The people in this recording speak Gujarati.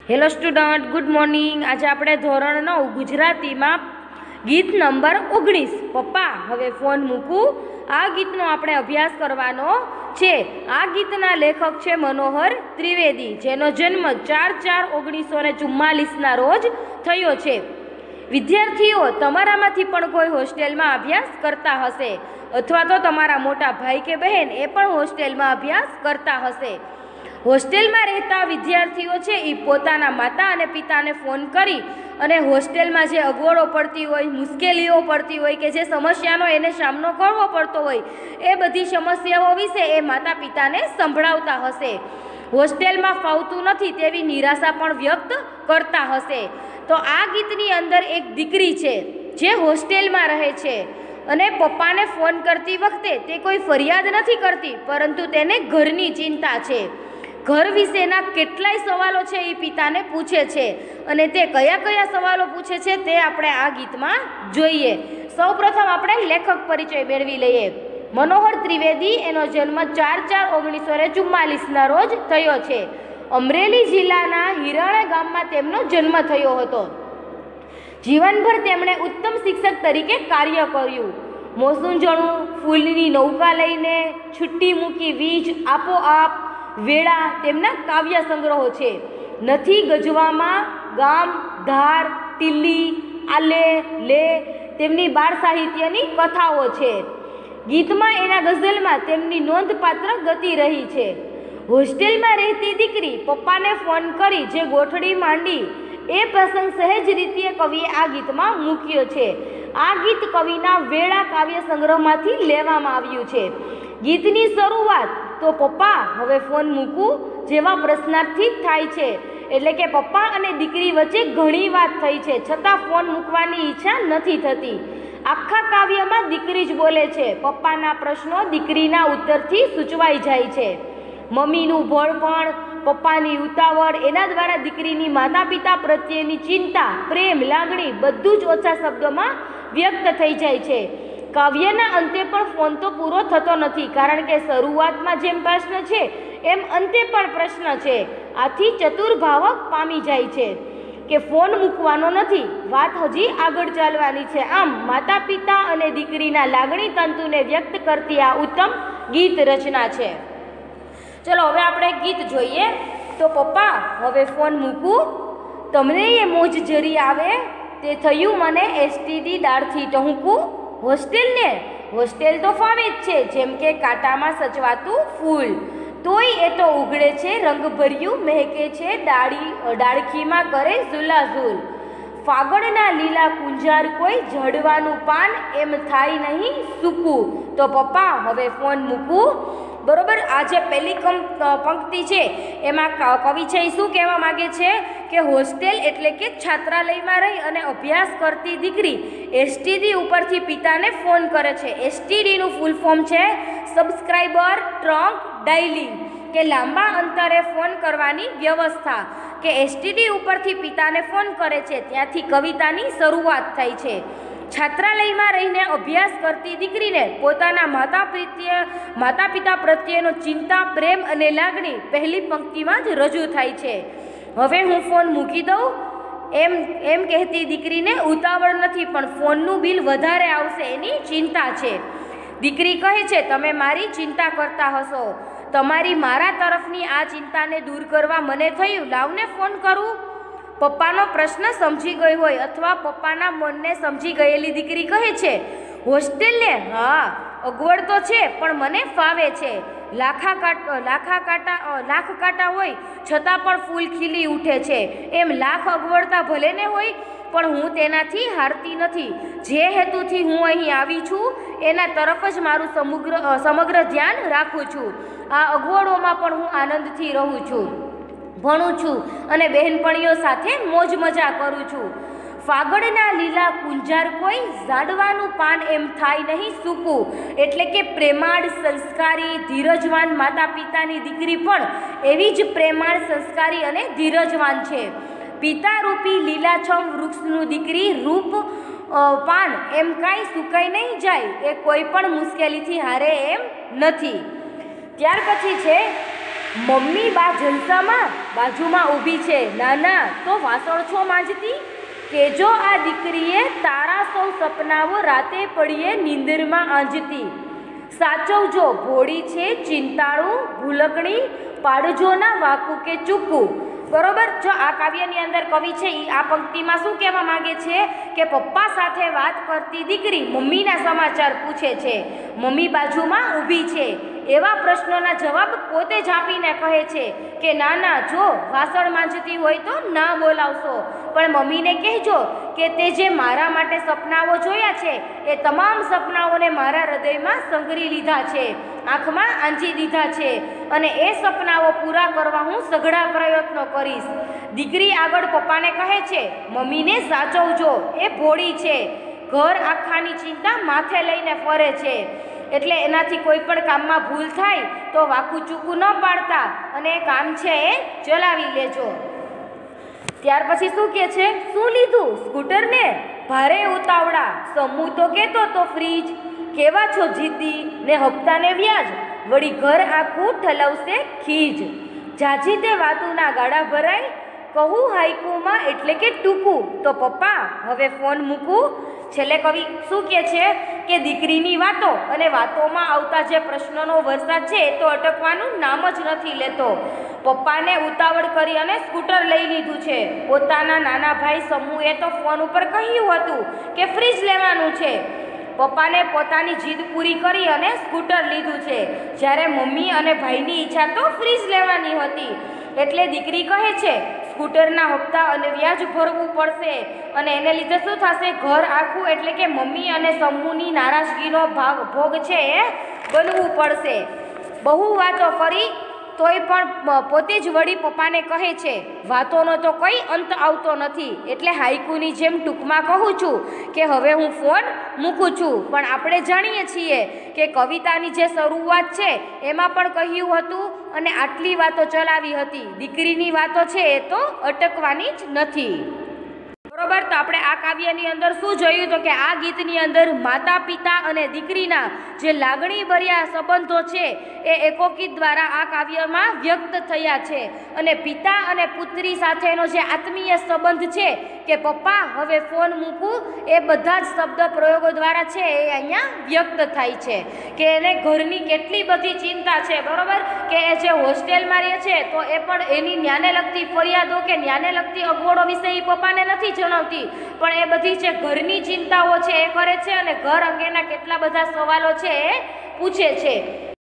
Hello student, good morning. આજે આપણે ધોરણ 9 ગુજરાતીમાં ગીત નંબર 19 પપ્પા હવે ફોન મૂકું આ ગીતનો આપણે અભ્યાસ કરવાનો છે। આ ગીતના લેખક છે મનોહર ત્રિવેદી, જેનો જન્મ 4/4/1944ના રોજ થયો છે। વિદ્યાર્થીઓ, તમારામાંથી પણ કોઈ હોસ્ટેલમાં અભ્યાસ કરતા હશે અથવા તો તમારા મોટા ભાઈ કે બહેન એ પણ હોસ્ટેલમાં અભ્યાસ કરતા હશે। હોસ્ટેલમાં રહેતા વિદ્યાર્થીઓ છે એ પોતાના માતા અને પિતાને ફોન કરી અને હોસ્ટેલમાં જે અગવડો પડતી હોય, મુશ્કેલીઓ પડતી હોય કે જે સમસ્યાનો એને સામનો કરવો પડતો હોય એ બધી સમસ્યાઓ વિશે એ માતા પિતાને સંભળાવતા હશે। હોસ્ટેલમાં ફાવતું નથી તેવી નિરાશા પણ વ્યક્ત કરતા હશે। તો આ ગીતની અંદર એક દીકરી છે જે હોસ્ટેલમાં રહે છે અને પપ્પાને ફોન કરતી વખતે તે કોઈ ફરિયાદ નથી કરતી, પરંતુ તેને ઘરની ચિંતા છે। ઘર વિશેના કેટલાય સવાલો છે એ પિતાને પૂછે છે અને તે કયા કયા સવાલો પૂછે છે તે આપણે આ ગીતમાં જોઈએ। સૌપ્રથમ આપણે લેખક પરિચય મેળવી લઈએ। મનોહર ત્રિવેદી, એનો જન્મ 4/4/1944ના રોજ થયો છે। અમરેલી જિલ્લાના હિરાણા ગામમાં તેમનો જન્મ થયો હતો। જીવનભર તેમણે ઉત્તમ શિક્ષક તરીકે કાર્ય કર્યું। મોસુંજણું, ફૂલની નૌકા લઈને, છુટ્ટી મૂકી વીજ, આપોઆપ, વેળા તેમના કાવ્ય સંગ્રહો છે। નથી ગજવામાં, ગામ, ધાર, ટીલી, આલે, લે તેમની બાળ સાહિત્યની કથાઓ છે। ગીતમાં એના ગઝલમાં તેમની નોંધપાત્ર ગતિ રહી છે। હોસ્ટેલમાં રહેતી દીકરી પપ્પાને ફોન કરી જે ગોઠડી માંડી એ પ્રસંગ સહેજ રીતે કવિએ આ ગીતમાં મૂક્યો છે। આ ગીત કવિના વેળા કાવ્ય સંગ્રહમાંથી લેવામાં આવ્યું છે। ગીતની શરૂઆત તો પપ્પા હવે ફોન મૂકું જેવા પ્રશ્નાર્થથી થાય છે, એટલે કે પપ્પા અને દીકરી વચ્ચે ઘણી વાત થઈ છે છતાં ફોન મૂકવાની ઈચ્છા નથી થતી। આખા કાવ્યમાં દીકરી જ બોલે છે। પપ્પાના પ્રશ્નો દીકરીના ઉત્તરથી સૂચવાઈ જાય છે। મમ્મીનું ભોળપણ, પપ્પાની ઉતાવળ, એના દ્વારા દીકરીની માતા પિતા પ્રત્યેની ચિંતા, પ્રેમ, લાગણી બધું જ ઓછા શબ્દોમાં વ્યક્ત થઈ જાય છે। કાવ્યના અંતે પણ ફોન તો પૂરો થતો નથી, કારણ કે શરૂઆતમાં જેમ પ્રશ્ન છે એમ અંતે પણ પ્રશ્ન છે। આથી ચતુર્ભાવક પામી જાય છે કે ફોન મૂકવાનો નથી, વાત હજી આગળ ચાલવાની છે। આમ માતા પિતા અને દીકરીના લાગણી તંતુને વ્યક્ત કરતી આ ઉત્તમ ગીત રચના છે। ચલો હવે આપણે ગીત જોઈએ। તો પપ્પા હવે ફોન મૂકું, તમને એ મોજ જરી આવે, તે થયું મને એસટીડી દાળથી ટહુકું। હોસ્ટેલ તો ફાવે જ છે, જેમ કે કાંટામાં સચવાતું ફૂલ, તોય એ તો ઉઘડે છે રંગભર્યું, મહેકે છે ડાળખીમાં કરે ઝુલાઝુલ। ફાગણના લીલા કુંજાર કોઈ ઝડવાનું પાન, એમ થાય નહીં સૂકું। તો પપ્પા હવે ફોન મૂકું, બરોબર। આ જે પહેલી પંક્તિ છે એમાં કવિ છે એ શું કહેવા માગે છે કે હોસ્ટેલ એટલે કે છાત્રાલયમાં રહી અને અભ્યાસ કરતી દીકરી એસટીડી ઉપરથી પિતાને ફોન કરે છે। એસટીડીનું ફૂલ ફોર્મ છે સબસ્ક્રાઇબર ટ્રંક ડાયલિંગ, કે લાંબા અંતરે ફોન કરવાની વ્યવસ્થા, કે એસટીડી ઉપરથી પિતાને ફોન કરે છે ત્યાંથી કવિતાની શરૂઆત થઈ છે। છાત્રાલયમાં રહીને અભ્યાસ કરતી દીકરીને પોતાના માતા પિતા પ્રત્યેનો ચિંતા, પ્રેમ અને લાગણી પહેલી પંક્તિમાં જ રજૂ થાય છે। હવે હું ફોન મૂકી દઉં એમ કહેતી દીકરીને ઉતાવળ નથી, પણ ફોનનું બિલ વધારે આવશે એની ચિંતા છે। દીકરી કહે છે, તમે મારી ચિંતા કરતા હશો, તમારી મારા તરફની આ ચિંતાને દૂર કરવા મને થયું લાવને ફોન કરું। પપ્પાનો પ્રશ્ન સમજી ગઈ હોય અથવા પપ્પાના મનને સમજી ગયેલી દીકરી કહે છે, હોસ્ટેલને હા અગવડ તો છે પણ મને ફાવે છે। લાખ કાંટા હોય છતાં પણ ફૂલ ખીલી ઉઠે છે, એમ લાખ અગવડતા ભલે ને હોય પણ હું તેનાથી હારતી નથી। જે હેતુથી હું અહીં આવી છું એના તરફ જ મારું સમગ્ર ધ્યાન રાખું છું। આ અગવડોમાં પણ હું આનંદથી રહું છું, ભણું છું અને બહેનપણીઓ સાથે મોજ મજા કરું છું। ફાગણના લીલા કુંજાર કોઈ ઝાડવાનું પાન, એમ થાય નહીં સૂકું, એટલે કે પ્રેમાળ, સંસ્કારી, ધીરજવાન માતા પિતાની દીકરી પણ એવી જ પ્રેમાળ, સંસ્કારી અને ધીરજવાન છે। પિતારૂપી લીલાછમ વૃક્ષનું દીકરી રૂપ પાન, એમ કાંઈ સુકાઈ નહીં જાય, એ કોઈ પણ મુશ્કેલીથી હારે એમ નથી। ત્યાર પછી છે મમ્મી બા જલસામાં, બાજુમાં ઊભી છે, નાના તો વાસણ છો માંજતી? કેજો આ દીકરીએ તારા સૌ સપનાઓ રાતે પડીએ નીંદરમાં આંજતી. સાચવજો ભોળી છે ચિંતાળું, ભૂલકણી પાડજો ના વાકું કે ચૂકું. બરોબર. જો આ કાવ્યની અંદર કવિ છે એ આ પંક્તિમાં શું કહેવા માંગે છે કે પપ્પા સાથે વાત કરતી દીકરી મમ્મીના સમાચાર પૂછે છે, મમ્મી બાજુમાં ઊભી છે. એવા પ્રશ્નોના જવાબ પોતે જ આપીને કહે છે કે નાના જો વાસણ માંજતી હોય તો ના બોલાવશો, પણ મમ્મીને કહેજો કે તે જે મારા માટે સપનાઓ જોયા છે એ તમામ સપનાઓને મારા હૃદયમાં સંઘરી લીધા છે, આંખમાં આંજી દીધા છે અને એ સપનાઓ પૂરા કરવા હું સઘળા પ્રયત્નો કરીશ. દીકરી આગળ પપ્પાને કહે છે, મમ્મીને સાચવજો, એ ભોળી છે, ઘર આખાની ચિંતા માથે લઈને ફરે છે, એટલે એનાથી કોઈ પણ કામમાં ભૂલ થાય તો વાકું ચૂકું ન પાડતા અને એ કામ છે એ ચલાવી લેજો. ત્યાર પછી શું કહે છે, શું લીધું સ્કૂટરને? ભારે ઉતાવળા, સમૂહ તો કહેતો તો ફ્રીજ, કેવા છો જીદ્દી ને હપ્તાને વ્યાજ, વળી ઘર આખું ઠલવશે ખીજ. જાજી તે વાતુના ગાડા ભરાય, કહું હાઈકુમાં એટલે કે ટૂંકું, તો પપ્પા હવે ફોન મૂકું. છેલ્લે કવિ શું કહે છે કે દીકરીની વાતો અને વાતોમાં આવતા જે પ્રશ્નોનો વરસાદ છે એ તો અટકવાનું નામ જ નથી લેતો. પપ્પાને ઉતાવળ કરી અને સ્કૂટર લઈ લીધું છે. પોતાના નાના ભાઈ સમૂહે તો ફોન ઉપર કહ્યું હતું કે ફ્રીજ લેવાનું છે. પપ્પાને પોતાની જીદ પૂરી કરી અને સ્કૂટર લીધું છે, જ્યારે મમ્મી અને ભાઈની ઈચ્છા તો ફ્રીજ લેવાની હતી. એટલે દીકરી કહે છે સ્કૂટરના હપ્તા અને વ્યાજ ભરવું પડશે અને એને લીધે શું થશે, ઘર આખું એટલે કે મમ્મી અને સમૂહની નારાજગીનો ભોગ છે એ બનવું પડશે. બહુ વાતો કરી તોય પણ પોતે જ વળી પપ્પાને કહે છે વાતોનો તો કંઈ અંત આવતો નથી, એટલે હાઈકુની જેમ ટૂંકમાં કહું છું કે હવે હું ફોન મૂકું છું. પણ આપણે જાણીએ છીએ કે કવિતાની જે શરૂઆત છે એમાં પણ કહ્યું હતું અને આટલી વાતો ચલાવી હતી. દીકરીની વાતો છે એ તો અટકવાની જ નથી. બરોબર. તો આપણે આ કાવ્યની અંદર શું જોયું તો કે આ ગીતની અંદર માતા પિતા અને દીકરીના જે લાગણીભર્યા સંબંધો છે એ એકોકિત દ્વારા આ કાવ્યમાં વ્યક્ત થયા છે અને પિતા અને પુત્રી સાથેનો જે આત્મીય સંબંધ છે કે પપ્પા હવે ફોન મૂકું, એ બધા જ શબ્દ પ્રયોગો દ્વારા છે એ અહીંયા વ્યક્ત થાય છે કે એને ઘરની કેટલી બધી ચિંતા છે. બરોબર. કે એ જે હોસ્ટેલમાં રહે છે તો એ પણ એની ન્યાને લગતી ફરિયાદો કે ન્યાને લગતી અગવડો વિશે એ પપ્પાને નથી જણાવતી, પણ એ બધી જે ઘરની ચિંતાઓ છે એ કરે છે અને ઘર અંગેના કેટલા બધા સવાલો છે એ પૂછે છે.